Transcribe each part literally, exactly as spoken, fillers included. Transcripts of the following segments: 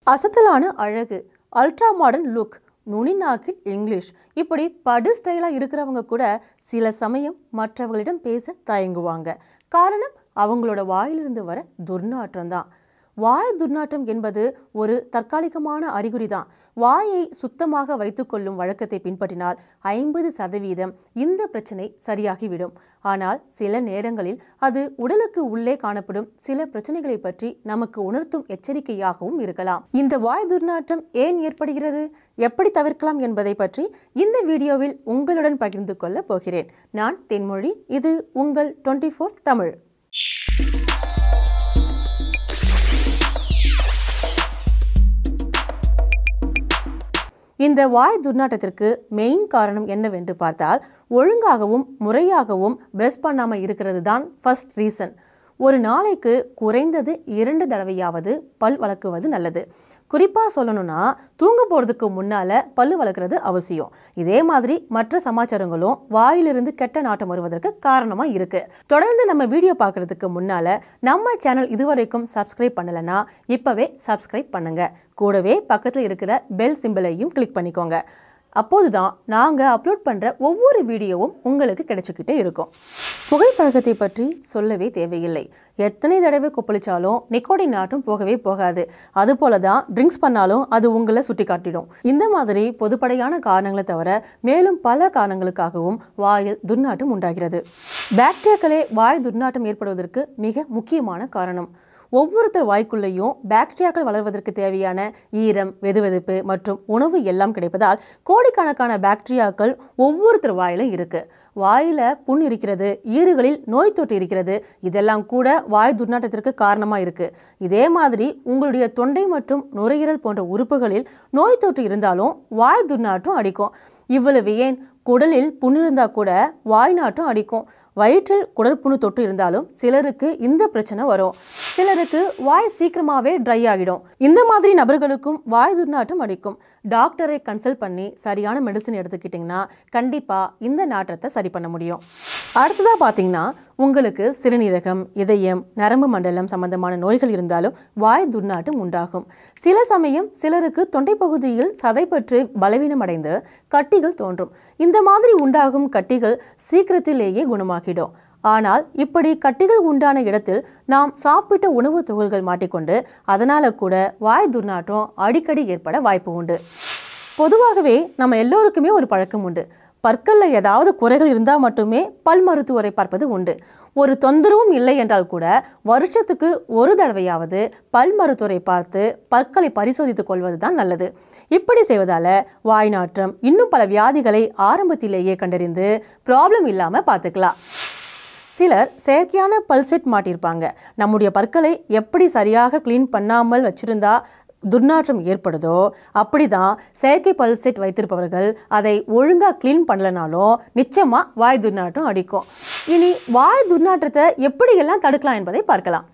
அசத்தலான அழகு, ultra modern look, நுனிநாக்கில் இங்கிலீஷ், இப்படி படு ஸ்டைலாக இருக்கிறவங்க கூட சில சமயம் மற்றவர்களிடம் பேச தயங்குவாங்க. காரணம் அவங்களோட வாயிலிருந்து வர துர்நாற்றம் தான். வாய் துர்நாற்றம் என்பது ஒரு தற்காலிகமான அறிகுறி தான். வாயை சுத்தமாக வைத்துக்கொள்ளும் வழக்கத்தை பின்பற்றினால் ஐம்பது சதவீதம் இந்த பிரச்சனை சரியாகிவிடும். ஆனால் சில நேரங்களில் அது உடலுக்கு உள்ளே காணப்படும் சில பிரச்சனைகளை பற்றி நமக்கு உணர்த்தும் எச்சரிக்கையாகவும் இருக்கலாம். இந்த வாய் துர்நாற்றம் ஏன் ஏற்படுகிறது, எப்படி தவிர்க்கலாம் என்பதை பற்றி இந்த வீடியோவில் உங்களுடன் பகிர்ந்து கொள்ள போகிறேன். நான் தென்மொழி, இது உங்கள் டுவெண்ட்டி ஃபோர் தமிழ். இந்த வாய் துர்நாற்றத்திற்கு மெயின் காரணம் என்னவென்று பார்த்தால், ஒழுங்காகவும் முறையாகவும் பிரஷ் பண்ணாமல் இருக்கிறது தான் ஃபர்ஸ்ட் ரீசன். ஒரு நாளைக்கு குறைந்தது இரண்டு தடவையாவது பல் வளர்க்குவது நல்லது. குறிப்பாக சொல்லணும்னா தூங்க போகிறதுக்கு முன்னால் பல் வளர்க்குறது அவசியம். இதே மாதிரி மற்ற சமாச்சாரங்களும் வாயிலிருந்து கெட்ட நாட்டம் வருவதற்கு காரணமாக இருக்குது. தொடர்ந்து நம்ம வீடியோ பார்க்குறதுக்கு முன்னால் நம்ம சேனல் இதுவரைக்கும் சப்ஸ்கிரைப் பண்ணலைன்னா இப்போவே சப்ஸ்கிரைப் பண்ணுங்கள். கூடவே பக்கத்தில் இருக்கிற பெல் சிம்பிளையும் கிளிக் பண்ணிக்கோங்க. அப்போது தான் நாங்கள் அப்லோட் பண்ணுற ஒவ்வொரு வீடியோவும் உங்களுக்கு கிடைச்சிக்கிட்டே இருக்கும். புகைப்பழக்கத்தை பற்றி சொல்லவே தேவையில்லை. எத்தனை தடவை கொப்பளிச்சாலும் நிக்கோட்டின் நாட்டம் போகவே போகாது. அதுபோல தான் ட்ரிங்க்ஸ் பண்ணாலும் அது உங்களை சுட்டி காட்டிடும். இந்த மாதிரி பொதுப்படையான காரணங்களை தவிர மேலும் பல காரணங்களுக்காகவும் வாயில் துர்நாற்றம் உண்டாகிறது. பாக்டீரியாக்களே வாய் துர்நாற்றம் ஏற்படுவதற்கு மிக முக்கியமான காரணம். ஒவ்வொருத்தர் வாய்க்குள்ளேயும் பாக்டீரியாக்கள் வளர்வதற்கு தேவையான ஈரம், வெதுவெதுப்பு மற்றும் உணவு எல்லாம் கிடைப்பதால் கோடிக்கணக்கான பாக்டீரியாக்கள் ஒவ்வொருத்தர் வாயிலும் இருக்கு. வாயில புண் இருக்கிறது, ஈறுகளில் நோய் தொற்று இருக்கிறது, இதெல்லாம் கூட வாய் துர்நாற்றத்திற்கு காரணமா இருக்கு. இதே மாதிரி உங்களுடைய தொண்டை மற்றும் நுரையீரல் போன்ற உறுப்புகளில் நோய் தொற்று இருந்தாலும் வாய் துர்நாற்றம் அடிக்கும். இவ்வளவு ஏன், குடலில் புண் இருந்தால் கூட வாய் நாற்றம் அடிக்கும். வயிற்றில் குடற்புணு தொற்று இருந்தாலும் சிலருக்கு இந்த பிரச்சனை வரும். சிலருக்கு வாய் சீக்கிரமாகவே ட்ரை ஆகிடும். இந்த மாதிரி நபர்களுக்கும் வாய் துர்நாற்றம் அடிக்கும். டாக்டரை கன்சல்ட் பண்ணி சரியான மெடிசன் எடுத்துக்கிட்டிங்கன்னா கண்டிப்பாக இந்த நாற்றத்தை சரி பண்ண முடியும். அடுத்ததாக பார்த்தீங்கன்னா, உங்களுக்கு சிறுநீரகம், இதயம், நரம்பு மண்டலம் சம்பந்தமான நோய்கள் இருந்தாலும் வாய் துர்நாற்றம் உண்டாகும். சில சமயம் சிலருக்கு தொண்டை பகுதியில் சதைப்பற்று பலவீனம் அடைந்து கட்டிகள் தோன்றும். இந்த மாதிரி உண்டாகும் கட்டிகள் சீக்கிரத்திலேயே குணமாகிடும். ஆனால் இப்படி கட்டிகள் உண்டான இடத்தில் நாம் சாப்பிட்ட உணவு துகள்கள் மாட்டிக்கொண்டு அதனால கூட வாய் துர்நாற்றம் அடிக்கடி ஏற்பட வாய்ப்பு உண்டு. பொதுவாகவே நம்ம எல்லோருக்குமே ஒரு பழக்கம் உண்டு. பற்களில் ஏதாவது குறைகள் இருந்தால் மட்டுமே பல் மருத்துவரை பார்ப்பது உண்டு. ஒரு தொந்தரவும் இல்லை என்றால் கூட வருஷத்துக்கு ஒரு தடவையாவது பல் மருத்துவரை பார்த்து பற்களை பரிசோதித்துக் கொள்வது தான் நல்லது. இப்படி செய்வதால் வாய் நாற்றம் இன்னும் பல வியாதிகளை ஆரம்பத்திலேயே கண்டறிந்து ப்ராப்ளம் இல்லாமல் பார்த்துக்கலாம். சிலர் செயற்கையான பல் செட் மாட்டியிருப்பாங்க. நம்முடைய பற்களை எப்படி சரியாக க்ளீன் பண்ணாமல் வச்சிருந்தா துர்நாற்றம் ஏற்படுதோ அப்படி தான் செயற்கை பல் செட் வைத்திருப்பவர்கள் அதை ஒழுங்காக க்ளீன் பண்ணலனாலும் நிச்சயமாக வாய் துர்நாற்றம் அடிக்கும். இனி வாய் துர்நாற்றத்தை எப்படியெல்லாம் தடுக்கலாம் என்பதை பார்க்கலாம்.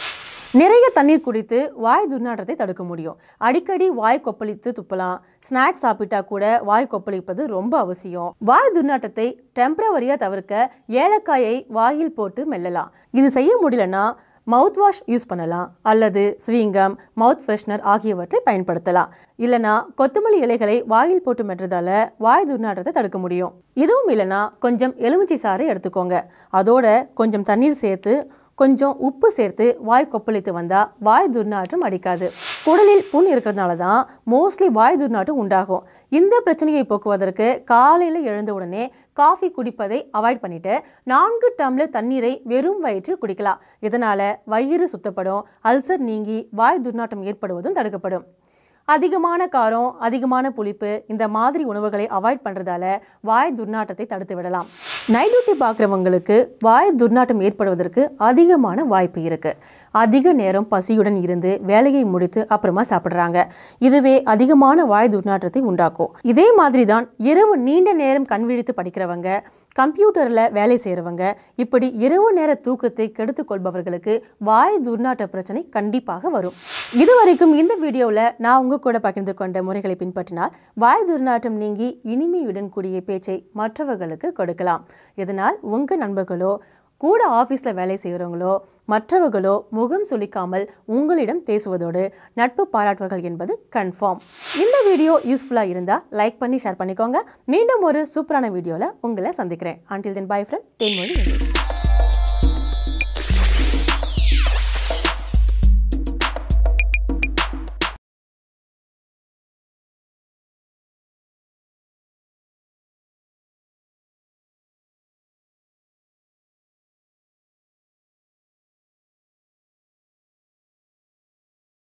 நிறைய தண்ணீர் குடித்து வாய் துர்நாற்றத்தை தடுக்க முடியும். அடிக்கடி வாய் கொப்பளித்து துப்பலாம். ஸ்நாக்ஸ் சாப்பிட்டா கூட வாய் கொப்பளிப்பது ரொம்ப அவசியம். வாய் துர்நாற்றத்தை டெம்பரவரியாக தவிர்க்க ஏலக்காயை வாயில் போட்டு மெல்லலாம். இது செய்ய முடியலன்னா மவுத் வாஷ் யூஸ் பண்ணலாம், அல்லது ஸ்வீங்கம், மவுத் ஃப்ரெஷ்னர் ஆகியவற்றை பயன்படுத்தலாம். இல்லைனா கொத்தமல்லி இலைகளை வாயில் போட்டு மெட்டுறதால வாய் துர்நாற்றத்தை தடுக்க முடியும். இதுவும் இல்லைனா கொஞ்சம் எலுமிச்சை சாறை எடுத்துக்கோங்க. அதோட கொஞ்சம் தண்ணீர் சேர்த்து கொஞ்சம் உப்பு சேர்த்து வாய் கொப்பளித்து வந்தால் வாய் துர்நாற்றம் அடிக்காது. குடலில் புண் இருக்கிறதுனால தான் மோஸ்ட்லி வாய் துர்நாற்றம் உண்டாகும். இந்த பிரச்சனையை போக்குவதற்கு காலையில் எழுந்த உடனே காஃபி குடிப்பதை அவாய்ட் பண்ணிட்டு நான்கு டம்ளர் தண்ணீரை வெறும் வயிற்றில் குடிக்கலாம். இதனால் வயிறு சுத்தப்படும், அல்சர் நீங்கி வாய் துர்நாற்றம் ஏற்படுவதும் தடுக்கப்படும். அதிகமான காரம், அதிகமான புளிப்பு இந்த மாதிரி உணவுகளை அவாய்ட் பண்ணுறதால வாய் துர்நாற்றத்தை தடுத்து விடலாம். நைட் டியூட்டி பார்க்குறவங்களுக்கு வாய் துர்நாற்றம் ஏற்படுவதற்கு அதிகமான வாய்ப்பு இருக்குது. அதிக நேரம் பசியுடன் இருந்து வேலையை முடித்து அப்புறமா சாப்பிட்றாங்க. இதுவே அதிகமான வாய் துர்நாற்றத்தை உண்டாக்கும். இதே மாதிரி தான் இரவு நீண்ட நேரம் கண் விழித்து படிக்கிறவங்க, கம்ப்யூட்டரில் வேலை செய்கிறவங்க, இப்படி இரவு நேர தூக்கத்தை கெடுத்து கொள்பவர்களுக்கு வாய் துர்நாற்ற பிரச்சனை கண்டிப்பாக வரும். இதுவரைக்கும் இந்த வீடியோவில் நான் உங்கள் கூட பகிர்ந்து கொண்ட முறைகளை பின்பற்றினால் வாய் துர்நாற்றம் நீங்கி இனிமையுடன் கூடிய பேச்சை மற்றவர்களுக்கு கொடுக்கலாம். இதனால் உங்கள் நண்பர்களோ கூட ஆஃபீஸில் வேலை செய்கிறவங்களோ மற்றவர்களோ முகம் சுளிக்காமல் உங்களிடம் பேசுவதோடு நட்பு பாராட்டுவார்கள் என்பது கன்ஃபார்ம். இந்த வீடியோ யூஸ்ஃபுல்லாக இருந்தால் லைக் பண்ணி ஷேர் பண்ணிக்கோங்க. மீண்டும் ஒரு சூப்பரான வீடியோவில் உங்களை சந்திக்கிறேன். Until then, bye from Thenmozhi.